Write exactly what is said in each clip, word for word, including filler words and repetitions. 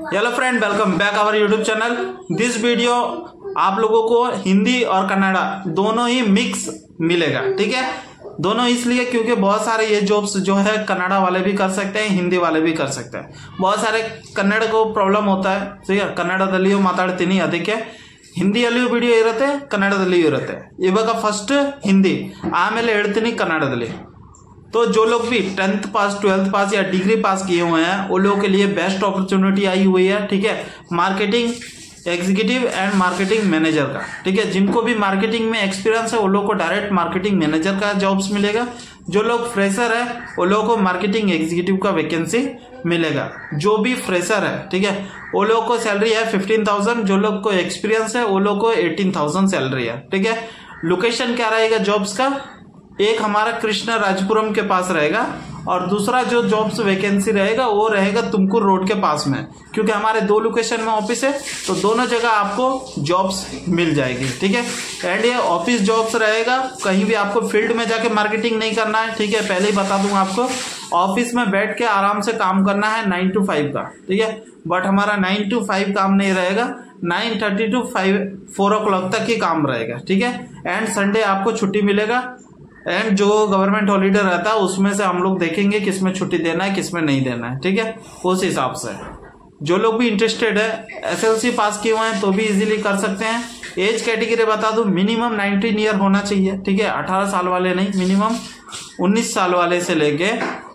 Hello friend, welcome back our YouTube channel. This video आप लोगों को हिंदी और कन्नड़ा दोनों ही मिक्स मिलेगा। ठीक है, दोनों इसलिए क्योंकि बहुत सारे ये जॉब्स जो है कन्नड़ा वाले भी कर सकते हैं, हिंदी वाले भी कर सकते हैं। बहुत सारे कन्नड़ को प्रॉब्लम होता है, ठीक है, ಕನ್ನಡದಲ್ಲಿಯೂ ಮಾತಾಡ್ತೀನಿ, ಅದಕ್ಕೆ ಹಿಂದಿಯಲ್ಲಿಯೂ ವಿಡಿಯೋ ಇರುತ್ತೆ, ಕನ್ನಡದಲ್ಲಿಯೂ ಇರುತ್ತೆ। ಇವಾಗ ಫಸ್ಟ್ ಹಿಂದಿ, ಆಮೇಲೆ ಹೇಳ್ತೀನಿ ಕನ್ನಡದಲ್ಲಿ। तो जो लोग भी टेंथ पास, ट्वेल्थ पास या डिग्री पास किए हुए हैं वो लोगों के लिए बेस्ट अपॉर्चुनिटी आई हुई है। ठीक है, marketing executive and marketing manager का। ठीक है, जिनको भी मार्केटिंग में एक्सपीरियंस है वो लोग को डायरेक्ट मार्केटिंग मैनेजर का जॉब्स मिलेगा। जो लोग फ्रेशर है वो लोगों को मार्केटिंग एग्जीक्यूटिव का वैकेंसी मिलेगा। जो भी फ्रेशर है, ठीक है, वो लोग को सैलरी है फिफ्टीन थाउजेंड। जो लोग को एक्सपीरियंस है वो लोग को एटीन थाउजेंड सैलरी है। ठीक है, लोकेशन क्या रहेगा जॉब्स का? एक हमारा कृष्णा राजपुरम के पास रहेगा और दूसरा जो जॉब्स वैकेंसी रहेगा वो रहेगा तुमकुर रोड के पास में, क्योंकि हमारे दो लोकेशन में ऑफिस है तो दोनों जगह आपको जॉब्स मिल जाएगी। ठीक है, एंड ये ऑफिस जॉब्स रहेगा, कहीं भी आपको फील्ड में जाके मार्केटिंग नहीं करना है। ठीक है, पहले ही बता दूंगा आपको, ऑफिस में बैठ के आराम से काम करना है नाइन टू फाइव का। ठीक है, बट हमारा नाइन टू फाइव काम नहीं रहेगा, nine thirty to five four o'clock तक ही काम रहेगा। ठीक है, एंड संडे आपको छुट्टी मिलेगा। एंड जो गवर्नमेंट हॉलीडे रहता है उसमें से हम लोग देखेंगे किसमें छुट्टी देना है, किसमें नहीं देना है। ठीक है, उस हिसाब से जो लोग भी इंटरेस्टेड है, एसएलसी पास किए हुए हैं तो भी इजीली कर सकते हैं। एज कैटेगरी बता दूं, मिनिमम नाइनटीन ईयर होना चाहिए। ठीक है, अठारह साल वाले नहीं, मिनिमम उन्नीस साल वाले से लेके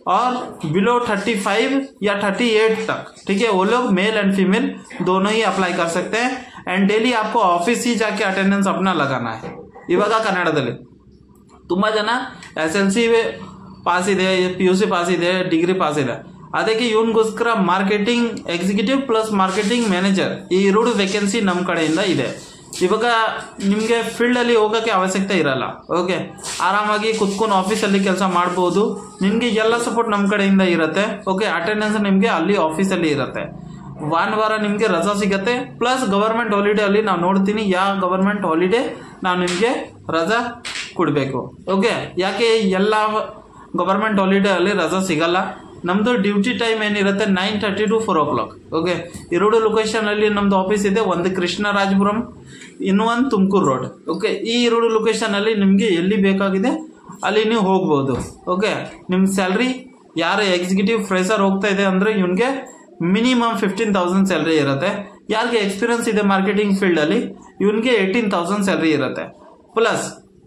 और बिलो थर्टी फाइव या थर्टी एट तक। ठीक है, वो लोग मेल एंड फीमेल दोनों ही अप्लाई कर सकते हैं। एंड डेली आपको ऑफिस ही जाके अटेंडेंस अपना लगाना है। इवागा कन्नडದಲ್ಲಿ ತುಂಬಾ ಜನ ಎಸ್ ಎಲ್ ಸಿ ಪಾಸ್ ಇದೆ, ಪಿ ಯು ಸಿ ಪಾಸ್ ಇದೆ, ಡಿಗ್ರಿ ಪಾಸ್ ಇದೆ, ಅದಕ್ಕೆ ಇವನ್ಗೋಸ್ಕರ marketing executive plus marketing manager ಈ ಎರಡು ವೇಕೆನ್ಸಿ ನಮ್ಮ ಕಡೆಯಿಂದ ಇದೆ। ಇವಾಗ ನಿಮಗೆ ಫೀಲ್ಡ್ ಅಲ್ಲಿ ಹೋಗೋಕ್ಕೆ ಅವಶ್ಯಕತೆ ಇರಲ್ಲ। ಓಕೆ, ಆರಾಮಾಗಿ ಕುತ್ಕೊಂಡು ಆಫೀಸಲ್ಲಿ ಕೆಲಸ ಮಾಡ್ಬೋದು, ನಿಮಗೆ ಎಲ್ಲ ಸಪೋರ್ಟ್ ನಮ್ಮ ಕಡೆಯಿಂದ ಇರುತ್ತೆ। ಓಕೆ, ಅಟೆಂಡೆನ್ಸ್ ನಿಮಗೆ ಅಲ್ಲಿ ಆಫೀಸಲ್ಲಿ ಇರುತ್ತೆ, ಭಾನುವಾರ ನಿಮಗೆ ರಜಾ ಸಿಗತ್ತೆ, ಪ್ಲಸ್ ಗವರ್ಮೆಂಟ್ ಹಾಲಿಡೇ ಅಲ್ಲಿ ನಾವು ನೋಡ್ತೀನಿ ಯಾವ ಗವರ್ಮೆಂಟ್ ಹಾಲಿಡೇ ನಾವು ನಿಮಗೆ ರಜಾ ಕೊಡಬೇಕು। ಓಕೆ, ಯಾಕೆ ಎಲ್ಲ ಗವರ್ಮೆಂಟ್ ಹಾಲಿಡೇ ಅಲ್ಲಿ ರಜಾ ಸಿಗಲ್ಲ, ನಮ್ದು ಡ್ಯೂಟಿ ಟೈಮ್ ಏನಿರುತ್ತೆ nine thirty to four o'clock. Okay, ಎರಡು ಲೊಕೇಶನ್ ಅಲ್ಲಿ ನಮ್ದು ಆಫೀಸ್ ಇದೆ, ಒಂದು ಕೃಷ್ಣ ರಾಜಪುರಂ, ಇನ್ನು ಒಂದು ತುಮಕೂರು ರೋಡ್। ಓಕೆ, ಈ ಎರಡು ಲೊಕೇಶನ್ ಅಲ್ಲಿ ನಿಮಗೆ ಎಲ್ಲಿ ಬೇಕಾಗಿದೆ ಅಲ್ಲಿ ನೀವು ಹೋಗ್ಬೋದು। ಓಕೆ, ನಿಮ್ ಸ್ಯಾಲ್ರಿ ಯಾರು ಎಕ್ಸಿಕ್ಯೂಟಿವ್ ಫ್ರೆಶರ್ ಹೋಗ್ತಾ ಇದೆ ಅಂದ್ರೆ ಇವನ್ಗೆ ಮಿನಿಮಮ್ ಫಿಫ್ಟೀನ್ ತೌಸಂಡ್ ಸ್ಯಾಲ್ರಿ ಇರುತ್ತೆ। ಯಾರಿಗೆ ಎಕ್ಸ್ಪೀರಿಯನ್ಸ್ ಇದೆ ಮಾರ್ಕೆಟಿಂಗ್ ಫೀಲ್ಡ್ ಅಲ್ಲಿ ಇವನ್ಗೆ ಏಟೀನ್ ತೌಸಂಡ್ ಸ್ಯಾಲ್ರಿ ಇರುತ್ತೆ। ಪ್ಲಸ್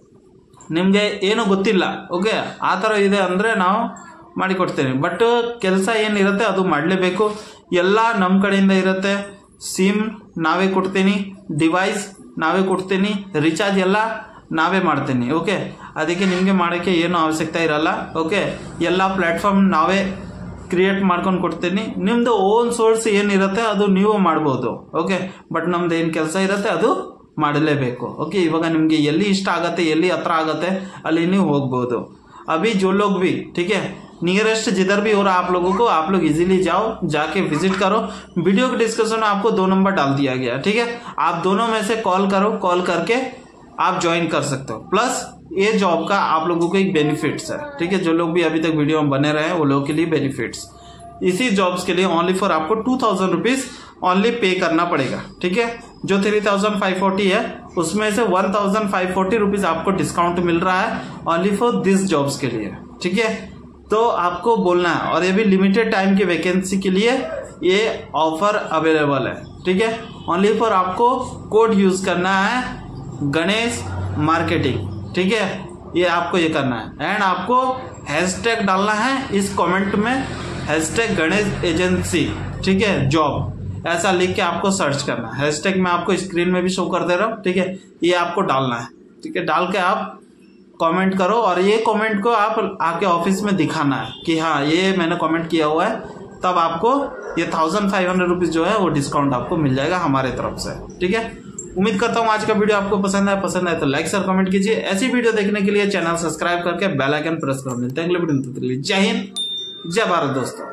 ನಿಮ್ಗೆ ಏನು ಗೊತ್ತಿಲ್ಲ, ಓಕೆ, ಆ ಥರ ಇದೆ ಅಂದರೆ ನಾವು ಮಾಡಿಕೊಡ್ತೇನೆ, ಬಟ್ ಕೆಲಸ ಏನಿರುತ್ತೆ ಅದು ಮಾಡಲೇಬೇಕು, ಎಲ್ಲ ನಮ್ಮ ಕಡೆಯಿಂದ ಇರುತ್ತೆ। ಸಿಮ್ ನಾವೇ ಕೊಡ್ತೀನಿ, ಡಿವೈಸ್ ನಾವೇ ಕೊಡ್ತೀನಿ, ರಿಚಾರ್ಜ್ ಎಲ್ಲ ನಾವೇ ಮಾಡ್ತೀನಿ। ಓಕೆ, ಅದಕ್ಕೆ ನಿಮಗೆ ಮಾಡೋಕ್ಕೆ ಏನು ಅವಶ್ಯಕತೆ ಇರಲ್ಲ। ಓಕೆ, ಎಲ್ಲ ಪ್ಲ್ಯಾಟ್ಫಾರ್ಮ್ ನಾವೇ ಕ್ರಿಯೇಟ್ ಮಾಡ್ಕೊಂಡು ಕೊಡ್ತೀನಿ, ನಿಮ್ಮದು ಓನ್ ಸೋರ್ಸ್ ಏನಿರುತ್ತೆ ಅದು ನೀವು ಮಾಡ್ಬೋದು। ಓಕೆ, ಬಟ್ ನಮ್ದು ಏನು ಕೆಲಸ ಇರುತ್ತೆ ಅದು ಮಾಡಲೇಬೇಕು। ಓಕೆ, ಇವಾಗ ನಿಮಗೆ ಎಲ್ಲಿ ಇಷ್ಟ ಆಗತ್ತೆ, ಎಲ್ಲಿ ಹತ್ರ ಆಗತ್ತೆ ಅಲ್ಲಿ ನೀವು ಹೋಗ್ಬೋದು। अभी जो लोग भी, ठीक है, नियरेस्ट जिधर भी हो रहा आप लोगों को, आप लोग इजीली जाओ, जाके विजिट करो। वीडियो के डिस्क्रिप्शन में आपको दो नंबर डाल दिया गया, ठीक है, आप दोनों में से कॉल करो, कॉल करके आप ज्वाइन कर सकते हो। प्लस ये जॉब का आप लोगों को एक बेनिफिट्स है। ठीक है, जो लोग भी अभी तक वीडियो में बने रहे हैं वो लोगों के लिए बेनिफिट्स, इसी जॉब्स के लिए ओनली फॉर आपको two thousand rupees only pay करना पड़ेगा। ठीक है, जो थ्री थाउजेंड फाइव फोर्टी है उसमें से one thousand five forty rupees आपको डिस्काउंट मिल रहा है ओनली फॉर दिस जॉब्स के लिए। ठीक है, तो आपको बोलना है, और ये भी लिमिटेड टाइम की वैकेंसी के लिए ये ऑफर अवेलेबल है। ठीक है, ओनली फॉर आपको कोड यूज करना है गणेश मार्केटिंग। ठीक है, ये आपको ये करना है, एंड आपको हैशटैग डालना है इस कमेंट में, हैशटैग गणेश एजेंसी, ठीक है, जॉब, ऐसा लिख के आपको सर्च करना है। हैशटैग मैं आपको स्क्रीन में भी शो कर दे रहा हूँ। ठीक है, ये आपको डालना है। ठीक है, डाल के आप कमेंट करो, और ये कमेंट को आप आके ऑफिस में दिखाना है कि हाँ ये मैंने कमेंट किया हुआ है, तब आपको ये थाउजेंड फाइव हंड्रेड रुपीज जो है वो डिस्काउंट आपको मिल जाएगा हमारे तरफ से। ठीक है, उम्मीद करता हूँ आज का वीडियो आपको पसंद आया, पसंद आए तो लाइक शेयर कमेंट कीजिए। ऐसी वीडियो देखने के लिए चैनल सब्सक्राइब करके बेल आइकन प्रेस करो। मिलते हैं अगले वीडियो में, जय हिंद, जय भारत दोस्तों।